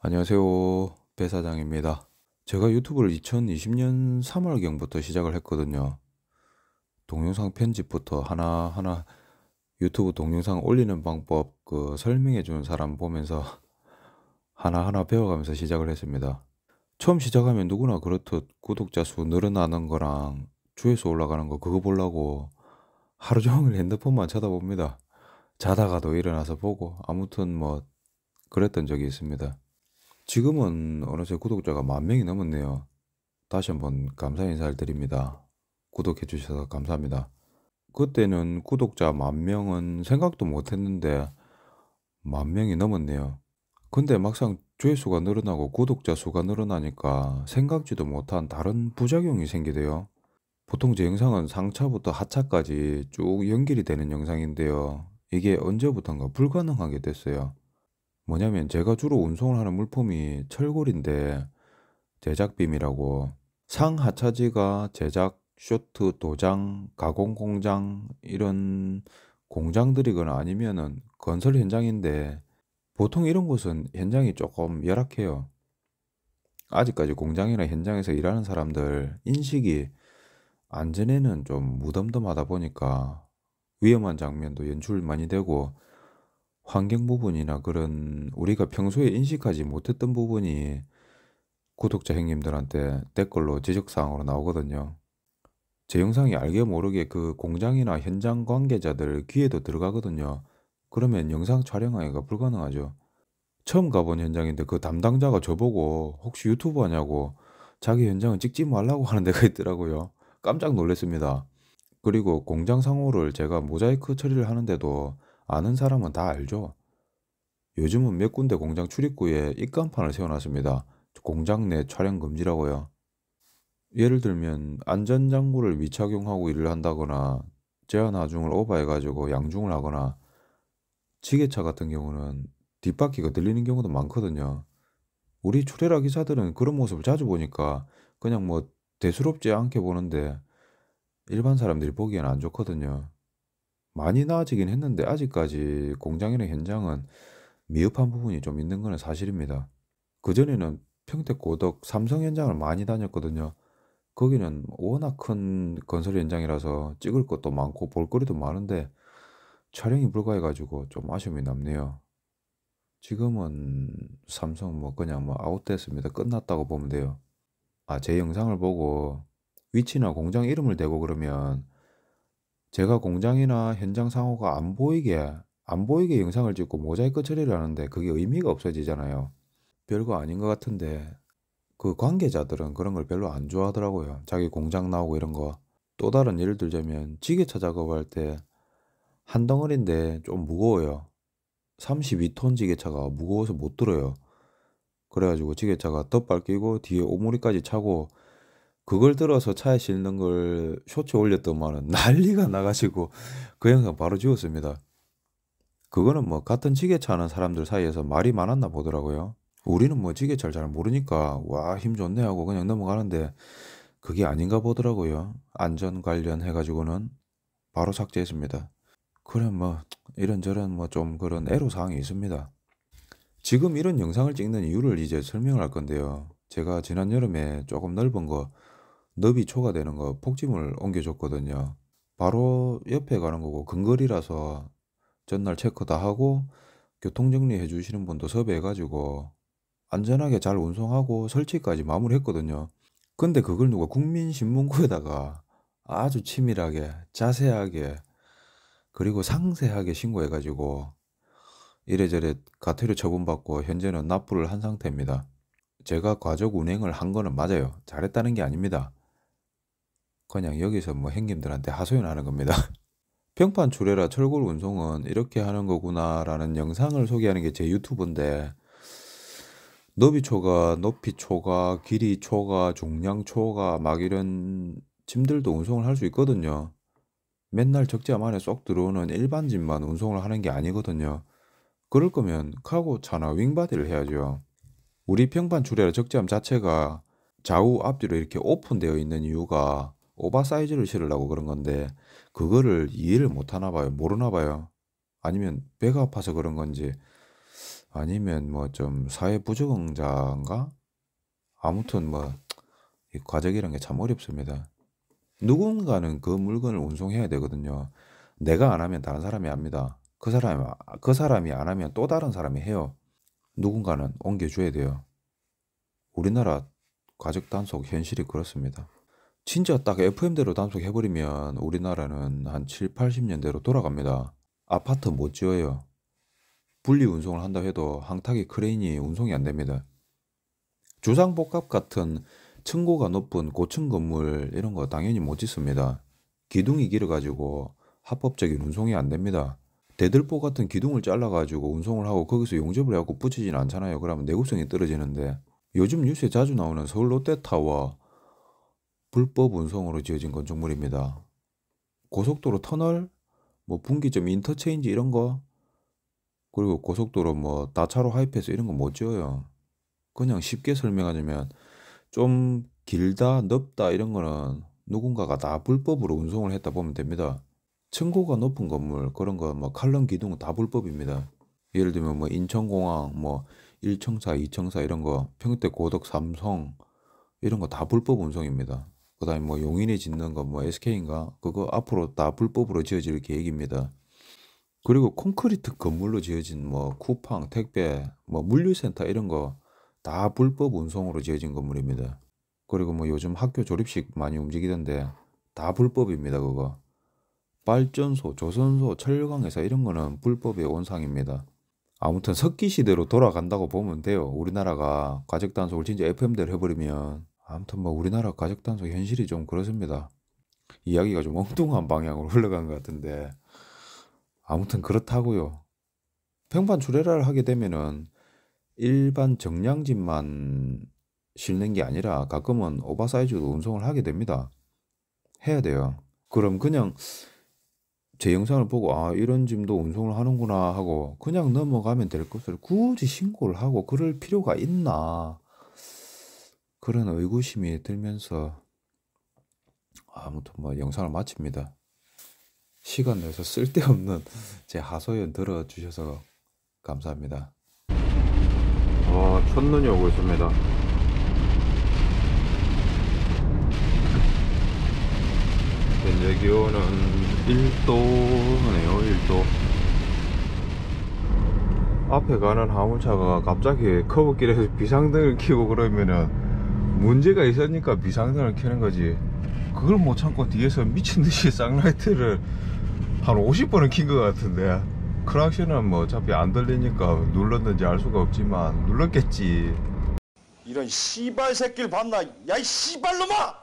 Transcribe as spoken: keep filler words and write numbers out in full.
안녕하세요. 배 사장입니다. 제가 유튜브를 이천이십 년 삼월경부터 시작을 했거든요. 동영상 편집부터 하나하나 유튜브 동영상 올리는 방법 그 설명해 주는 사람 보면서 하나하나 배워가면서 시작을 했습니다. 처음 시작하면 누구나 그렇듯 구독자 수 늘어나는 거랑 조회수 올라가는 거 그거 보려고 하루 종일 핸드폰만 쳐다봅니다. 자다가도 일어나서 보고 아무튼 뭐 그랬던 적이 있습니다. 지금은 어느새 구독자가 만 명이 넘었네요. 다시 한번 감사 인사를 드립니다. 구독해 주셔서 감사합니다. 그때는 구독자 만 명은 생각도 못 했는데 만 명이 넘었네요. 근데 막상 조회수가 늘어나고 구독자 수가 늘어나니까 생각지도 못한 다른 부작용이 생기대요. 보통 제 영상은 상차부터 하차까지 쭉 연결이 되는 영상인데요. 이게 언제부턴가 불가능하게 됐어요. 뭐냐면 제가 주로 운송을 하는 물품이 철골인데 제작빔이라고 상하차지가 제작, 쇼트, 도장, 가공 공장 이런 공장들이거나 아니면은 건설 현장인데 보통 이런 곳은 현장이 조금 열악해요. 아직까지 공장이나 현장에서 일하는 사람들 인식이 안전에는 좀 무덤덤하다 보니까 위험한 장면도 연출 많이 되고 환경 부분이나 그런 우리가 평소에 인식하지 못했던 부분이 구독자 형님들한테 댓글로 지적사항으로 나오거든요. 제 영상이 알게 모르게 그 공장이나 현장 관계자들 귀에도 들어가거든요. 그러면 영상 촬영하기가 불가능하죠. 처음 가본 현장인데 그 담당자가 저보고 혹시 유튜브 하냐고 자기 현장은 찍지 말라고 하는 데가 있더라고요. 깜짝 놀랐습니다. 그리고 공장 상호를 제가 모자이크 처리를 하는데도 아는 사람은 다 알죠. 요즘은 몇 군데 공장 출입구에 입간판을 세워놨습니다. 공장 내 촬영 금지라고요. 예를 들면 안전장구를 미착용하고 일을 한다거나 제한 하중을 오버해가지고 양중을 하거나 지게차 같은 경우는 뒷바퀴가 들리는 경우도 많거든요. 우리 출애라 기사들은 그런 모습을 자주 보니까 그냥 뭐 대수롭지 않게 보는데 일반 사람들이 보기에는 안 좋거든요. 많이 나아지긴 했는데 아직까지 공장이나 현장은 미흡한 부분이 좀 있는 건 사실입니다. 그전에는 평택 고덕 삼성 현장을 많이 다녔거든요. 거기는 워낙 큰 건설 현장이라서 찍을 것도 많고 볼거리도 많은데 촬영이 불가해가지고 좀 아쉬움이 남네요. 지금은 삼성 뭐 그냥 뭐 아웃됐습니다. 끝났다고 보면 돼요. 아, 제 영상을 보고 위치나 공장 이름을 대고 그러면 제가 공장이나 현장 상호가 안 보이게 안 보이게 영상을 찍고 모자이크 처리를 하는데 그게 의미가 없어지잖아요. 별거 아닌 것 같은데 그 관계자들은 그런 걸 별로 안 좋아하더라고요. 자기 공장 나오고 이런 거. 또 다른 예를 들자면 지게차 작업할 때 한 덩어리인데 좀 무거워요. 삼십이 톤 지게차가 무거워서 못 들어요. 그래가지고 지게차가 덧발 끼고 뒤에 오므리까지 차고 그걸 들어서 차에 실는 걸 쇼츠에 올렸더만은 난리가 나가지고 그 영상 바로 지웠습니다. 그거는 뭐 같은 지게차 하는 사람들 사이에서 말이 많았나 보더라고요. 우리는 뭐 지게차를 잘 모르니까 와, 힘 좋네 하고 그냥 넘어가는데 그게 아닌가 보더라고요. 안전 관련해 가지고는 바로 삭제했습니다. 그래 뭐 이런저런 뭐 좀 그런 애로사항이 있습니다. 지금 이런 영상을 찍는 이유를 이제 설명을 할 건데요. 제가 지난 여름에 조금 넓은 거 너비 초과되는 거 폭짐을 옮겨줬거든요. 바로 옆에 가는 거고 근거리라서 전날 체크 다 하고 교통정리해 주시는 분도 섭외해 가지고 안전하게 잘 운송하고 설치까지 마무리했거든요. 근데 그걸 누가 국민신문고에다가 아주 치밀하게 자세하게 그리고 상세하게 신고해 가지고 이래저래 과태료 처분받고 현재는 납부를 한 상태입니다. 제가 과적 운행을 한 거는 맞아요. 잘했다는 게 아닙니다. 그냥 여기서 뭐 형님들한테 하소연하는 겁니다. 평판 출애라 철골 운송은 이렇게 하는 거구나라는 영상을 소개하는 게 제 유튜브인데 너비 초과, 높이 초과, 길이 초과, 중량 초과 막 이런 짐들도 운송을 할 수 있거든요. 맨날 적재함 안에 쏙 들어오는 일반 짐만 운송을 하는 게 아니거든요. 그럴 거면 카고차나 윙바디를 해야죠. 우리 평판 출애라 적재함 자체가 좌우 앞뒤로 이렇게 오픈되어 있는 이유가 오버사이즈를 실으려고 그런 건데 그거를 이해를 못 하나 봐요. 모르나 봐요. 아니면 배가 아파서 그런 건지 아니면 뭐 좀 사회부적응자인가? 아무튼 뭐 이 과적이란 게 참 어렵습니다. 누군가는 그 물건을 운송해야 되거든요. 내가 안 하면 다른 사람이 합니다. 그 사람이 그 사람이 안 하면 또 다른 사람이 해요. 누군가는 옮겨줘야 돼요. 우리나라 과적 단속 현실이 그렇습니다. 진짜 딱 에프엠대로 단속해버리면 우리나라는 한 칠, 팔십 년대로 돌아갑니다. 아파트 못 지어요. 분리 운송을 한다 해도 항탁이 크레인이 운송이 안 됩니다. 주상복합 같은 층고가 높은 고층 건물 이런 거 당연히 못 짓습니다. 기둥이 길어가지고 합법적인 운송이 안 됩니다. 대들보 같은 기둥을 잘라가지고 운송을 하고 거기서 용접을 해갖고 붙이진 않잖아요. 그러면 내구성이 떨어지는데 요즘 뉴스에 자주 나오는 서울 롯데타워 불법 운송으로 지어진 건축물입니다. 고속도로 터널, 뭐 분기점 인터체인지 이런 거 그리고 고속도로 뭐 다차로 하이패스 이런 거 못 지어요. 그냥 쉽게 설명하자면 좀 길다, 넓다 이런 거는 누군가가 다 불법으로 운송을 했다 보면 됩니다. 층고가 높은 건물 그런 거 뭐 칼럼 기둥 다 불법입니다. 예를 들면 뭐 인천공항 뭐 일 청사, 이 청사 이런 거 평택 고덕 삼성 이런 거 다 불법 운송입니다. 그 다음에 뭐 용인에 짓는 거 뭐 에스케이인가 그거 앞으로 다 불법으로 지어질 계획입니다. 그리고 콘크리트 건물로 지어진 뭐 쿠팡, 택배, 뭐 물류센터 이런 거 다 불법 운송으로 지어진 건물입니다. 그리고 뭐 요즘 학교 졸업식 많이 움직이던데 다 불법입니다. 그거. 발전소, 조선소, 철강회사 이런 거는 불법의 온상입니다. 아무튼 석기시대로 돌아간다고 보면 돼요. 우리나라가 과적단속을 진짜 에프엠대로 해버리면 아무튼 뭐 우리나라 과적단속 현실이 좀 그렇습니다. 이야기가 좀 엉뚱한 방향으로 흘러간 것 같은데 아무튼 그렇다고요. 평판 출애라를 하게 되면은 일반 정량진만 실는 게 아니라 가끔은 오버사이즈도 운송을 하게 됩니다. 해야 돼요. 그럼 그냥 제 영상을 보고 아 이런 짐도 운송을 하는구나 하고 그냥 넘어가면 될 것을 굳이 신고를 하고 그럴 필요가 있나 그런 의구심이 들면서 아무튼 뭐 영상을 마칩니다. 시간 내서 쓸데없는 제 하소연 들어주셔서 감사합니다. 와, 첫눈이 오고 있습니다. 현재 기온은 일 도네요. 일 도. 앞에 가는 화물차가 갑자기 커브길에서 비상등을 켜고 그러면은 문제가 있으니까 비상등을 켜는 거지. 그걸 못 참고 뒤에서 미친듯이 쌍라이트를 한 오십 번은 킨 것 같은데 크락션은 뭐 어차피 안 들리니까 눌렀는지 알 수가 없지만 눌렀겠지. 이런 씨발 새끼를 봤나? 야 이 씨발놈아!